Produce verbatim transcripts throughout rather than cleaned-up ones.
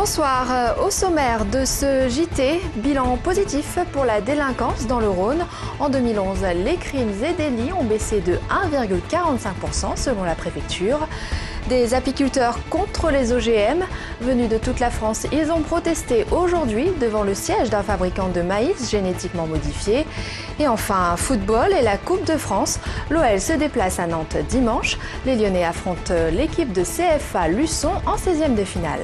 Bonsoir. Au sommaire de ce J T, bilan positif pour la délinquance dans le Rhône. En deux mille onze, les crimes et délits ont baissé de un virgule quarante-cinq pour cent selon la préfecture. Des apiculteurs contre les O G M. Venus de toute la France, ils ont protesté aujourd'hui devant le siège d'un fabricant de maïs génétiquement modifié. Et enfin, football et la Coupe de France. L'O L se déplace à Nantes dimanche. Les Lyonnais affrontent l'équipe de C F A Luçon en seizième de finale.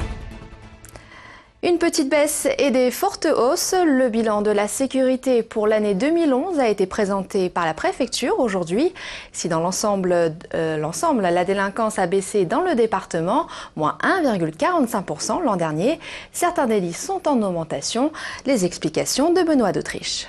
Une petite baisse et des fortes hausses. Le bilan de la sécurité pour l'année deux mille onze a été présenté par la préfecture aujourd'hui. Si dans l'ensemble, euh, l'ensemble, la délinquance a baissé dans le département, moins un virgule quarante-cinq pour cent l'an dernier, certains délits sont en augmentation. Les explications de Benoît d'Autriche.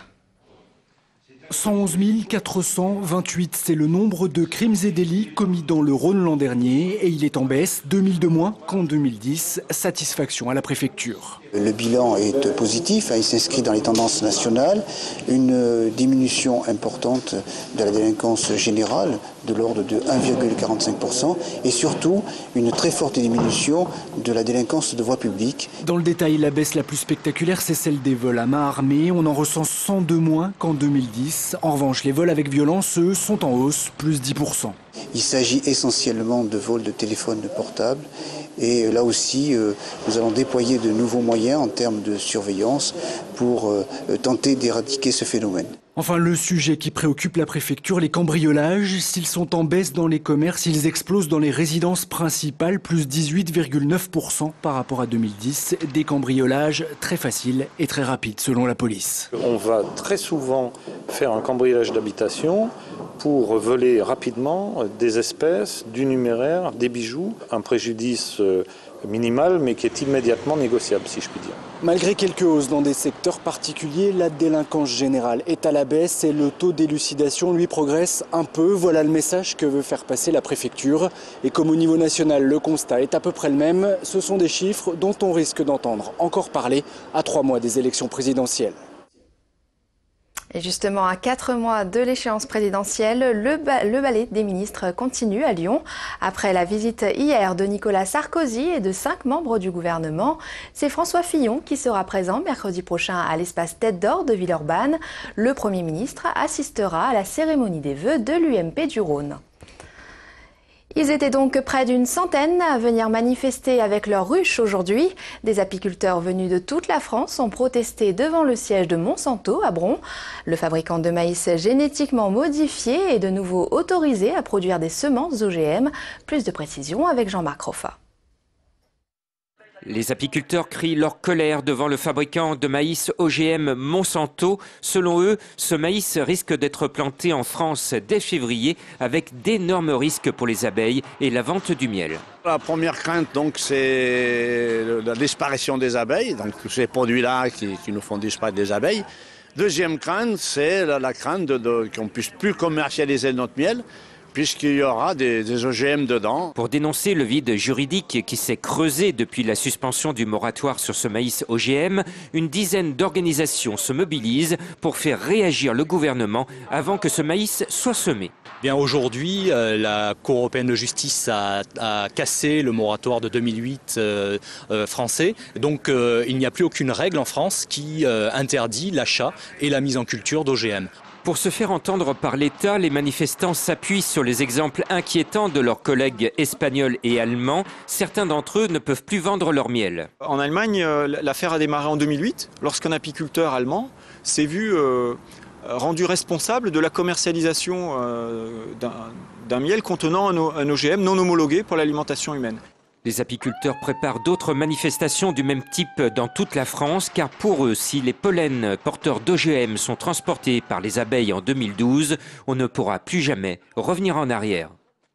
cent onze mille quatre cent vingt-huit, c'est le nombre de crimes et délits commis dans le Rhône l'an dernier et il est en baisse, deux mille de moins qu'en deux mille dix. Satisfaction à la préfecture. Le bilan est positif, il s'inscrit dans les tendances nationales. Une diminution importante de la délinquance générale de l'ordre de un virgule quarante-cinq pour cent et surtout une très forte diminution de la délinquance de voie publique. Dans le détail, la baisse la plus spectaculaire, c'est celle des vols à main armée. On en recense cent deux moins qu'en deux mille dix. En revanche, les vols avec violence, eux, sont en hausse, plus dix pour cent. Il s'agit essentiellement de vols de téléphones portables. Et là aussi, euh, nous allons déployer de nouveaux moyens en termes de surveillance pour euh, tenter d'éradiquer ce phénomène. Enfin, le sujet qui préoccupe la préfecture, les cambriolages. S'ils sont en baisse dans les commerces, ils explosent dans les résidences principales, plus dix-huit virgule neuf pour cent par rapport à deux mille dix. Des cambriolages très faciles et très rapides, selon la police. On va très souvent faire un cambriolage d'habitation pour voler rapidement des espèces, du numéraire, des bijoux, un préjudice minimal mais qui est immédiatement négociable, si je puis dire. Malgré quelques hausses dans des secteurs particuliers, la délinquance générale est à la baisse et le taux d'élucidation, lui, progresse un peu. Voilà le message que veut faire passer la préfecture. Et comme au niveau national, le constat est à peu près le même, ce sont des chiffres dont on risque d'entendre encore parler à trois mois des élections présidentielles. Et justement, à quatre mois de l'échéance présidentielle, le, ba le ballet des ministres continue à Lyon. Après la visite hier de Nicolas Sarkozy et de cinq membres du gouvernement, c'est François Fillon qui sera présent mercredi prochain à l'espace Tête d'Or de Villeurbanne. Le Premier ministre assistera à la cérémonie des vœux de l'U M P du Rhône. Ils étaient donc près d'une centaine à venir manifester avec leurs ruches aujourd'hui. Des apiculteurs venus de toute la France ont protesté devant le siège de Monsanto à Bron. Le fabricant de maïs génétiquement modifié est de nouveau autorisé à produire des semences O G M. Plus de précisions avec Jean-Marc Roffa. Les apiculteurs crient leur colère devant le fabricant de maïs O G M Monsanto. Selon eux, ce maïs risque d'être planté en France dès février avec d'énormes risques pour les abeilles et la vente du miel. La première crainte, donc, c'est la disparition des abeilles, donc ces produits-là qui, qui nous font disparaître des abeilles. Deuxième crainte, c'est la, la crainte de, de, qu'on ne puisse plus commercialiser notre miel, puisqu'il y aura des, des O G M dedans. Pour dénoncer le vide juridique qui s'est creusé depuis la suspension du moratoire sur ce maïs O G M, une dizaine d'organisations se mobilisent pour faire réagir le gouvernement avant que ce maïs soit semé. Bien aujourd'hui, euh, la Cour européenne de justice a, a cassé le moratoire de deux mille huit euh, euh, français. Donc euh, il n'y a plus aucune règle en France qui euh, interdit l'achat et la mise en culture d'O G M. Pour se faire entendre par l'État, les manifestants s'appuient sur les exemples inquiétants de leurs collègues espagnols et allemands. Certains d'entre eux ne peuvent plus vendre leur miel. En Allemagne, l'affaire a démarré en deux mille huit, lorsqu'un apiculteur allemand s'est vu euh, rendu responsable de la commercialisation euh, d'un miel contenant un, un O G M non homologué pour l'alimentation humaine. Les apiculteurs préparent d'autres manifestations du même type dans toute la France, car pour eux, si les pollens porteurs d'O G M sont transportés par les abeilles en deux mille douze, on ne pourra plus jamais revenir en arrière.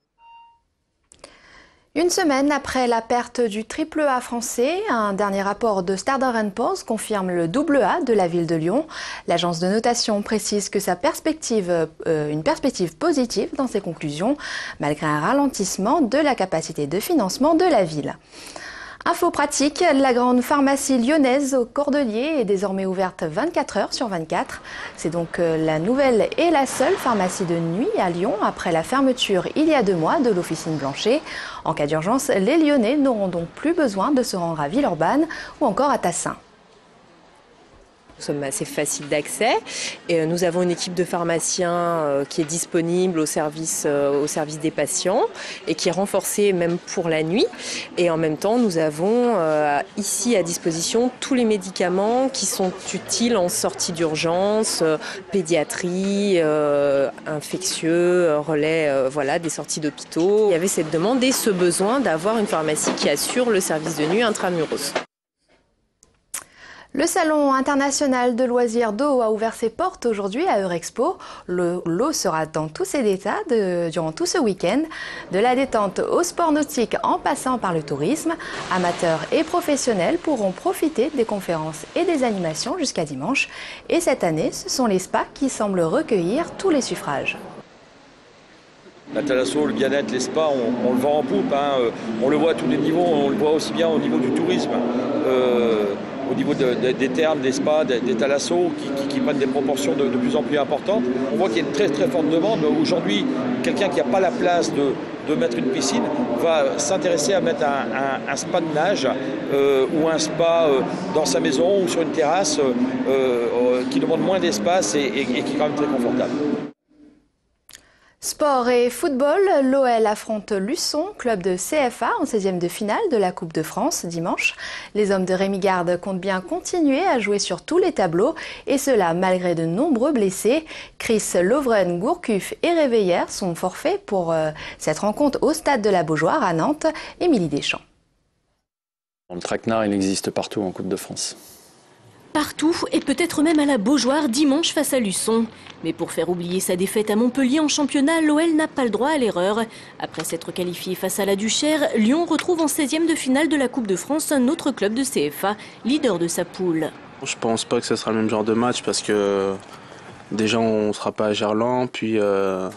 Une semaine après la perte du triple A français, un dernier rapport de Standard and Poor's confirme le double A de la ville de Lyon. L'agence de notation précise que sa perspective, euh, une perspective positive dans ses conclusions, malgré un ralentissement de la capacité de financement de la ville. Info pratique, la grande pharmacie lyonnaise au Cordelier est désormais ouverte vingt-quatre heures sur vingt-quatre. C'est donc la nouvelle et la seule pharmacie de nuit à Lyon après la fermeture il y a deux mois de l'officine Blanchet. En cas d'urgence, les Lyonnais n'auront donc plus besoin de se rendre à Villeurbanne ou encore à Tassin. Nous sommes assez faciles d'accès et nous avons une équipe de pharmaciens qui est disponible au service, au service des patients et qui est renforcée même pour la nuit. Et en même temps, nous avons ici à disposition tous les médicaments qui sont utiles en sortie d'urgence, pédiatrie, infectieux, relais, voilà, des sorties d'hôpitaux. Il y avait cette demande et ce besoin d'avoir une pharmacie qui assure le service de nuit intramuros. Le salon international de loisirs d'eau a ouvert ses portes aujourd'hui à Eurexpo. L'eau sera dans tous ses états de, durant tout ce week-end. De la détente au sport nautique en passant par le tourisme, amateurs et professionnels pourront profiter des conférences et des animations jusqu'à dimanche. Et cette année, ce sont les spas qui semblent recueillir tous les suffrages. La thalasso, le bien-être, les spas, on, on le vend en poupe. Hein. On le voit à tous les niveaux, on le voit aussi bien au niveau du tourisme. Euh, au niveau de, de, des thermes, des spas, des, des thalassos qui, qui, qui prennent des proportions de, de plus en plus importantes. On voit qu'il y a une très très forte demande. Aujourd'hui, quelqu'un qui n'a pas la place de, de mettre une piscine va s'intéresser à mettre un, un, un spa de nage euh, ou un spa euh, dans sa maison ou sur une terrasse euh, euh, qui demande moins d'espace et, et, et qui est quand même très confortable. Sport et football, l'O L affronte Luçon, club de C F A en seizième de finale de la Coupe de France dimanche. Les hommes de Rémi Garde comptent bien continuer à jouer sur tous les tableaux et cela malgré de nombreux blessés. Chris Lovren, Gourcuff et Réveillère sont forfaits pour euh, cette rencontre au stade de la Beaujoire à Nantes. Émilie Deschamps. Le traquenard, il existe partout en Coupe de France. Partout et peut-être même à la Beaujoire dimanche face à Luçon. Mais pour faire oublier sa défaite à Montpellier en championnat, l'O L n'a pas le droit à l'erreur. Après s'être qualifié face à la Duchère, Lyon retrouve en seizième de finale de la Coupe de France un autre club de C F A, leader de sa poule. Je pense pas que ce sera le même genre de match parce que déjà on sera pas à Gerland, puis euh,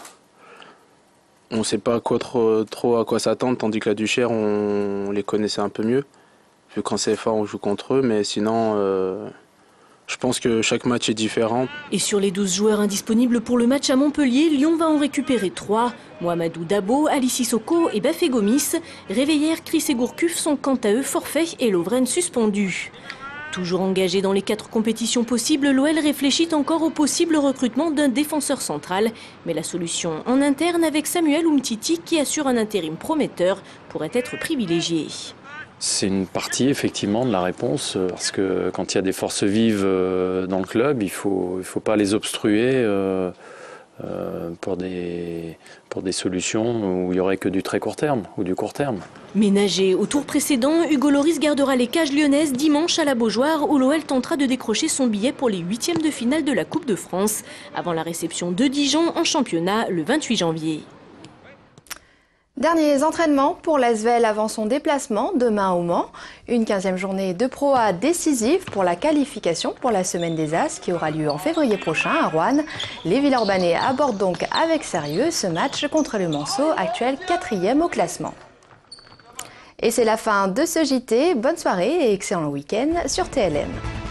on ne sait pas quoi trop, trop à quoi s'attendre, tandis que la Duchère on les connaissait un peu mieux. Vu qu'en C F A on joue contre eux, mais sinon euh, je pense que chaque match est différent. Et sur les douze joueurs indisponibles pour le match à Montpellier, Lyon va en récupérer trois. Mohamedou Dabo, Ali Sissoko et Bafé Gomis. Réveillère, Chris et Gourcuff sont quant à eux forfaits et Lovren suspendus. Toujours engagé dans les quatre compétitions possibles, l'O L réfléchit encore au possible recrutement d'un défenseur central. Mais la solution en interne avec Samuel Umtiti qui assure un intérim prometteur pourrait être privilégiée. C'est une partie effectivement de la réponse parce que quand il y a des forces vives dans le club, il faut, il faut pas les obstruer euh, euh, pour, des, pour des solutions où il n'y aurait que du très court terme ou du court terme. Ménagé au tour précédent, Hugo Loris gardera les cages lyonnaises dimanche à la Beaujoire où l'O L tentera de décrocher son billet pour les huitièmes de finale de la Coupe de France avant la réception de Dijon en championnat le vingt-huit janvier. Derniers entraînements pour l'A S V L avant son déplacement demain au Mans. Une quinzième journée de Pro A décisive pour la qualification pour la Semaine des As qui aura lieu en février prochain à Roanne. Les Villeurbanais abordent donc avec sérieux ce match contre le Manceau, actuel quatrième au classement. Et c'est la fin de ce J T. Bonne soirée et excellent week-end sur T L M.